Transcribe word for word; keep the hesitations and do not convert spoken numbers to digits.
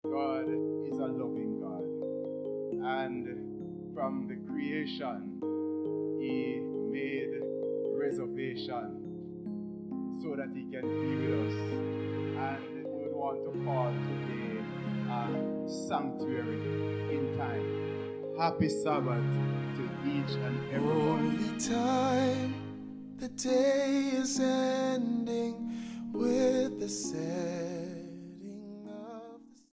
God is a loving God. And from the creation, He made reservation so that He can be with us. And we would want to call today a sanctuary in time. Happy Sabbath to each and every one. Only time, the day is ending with the set.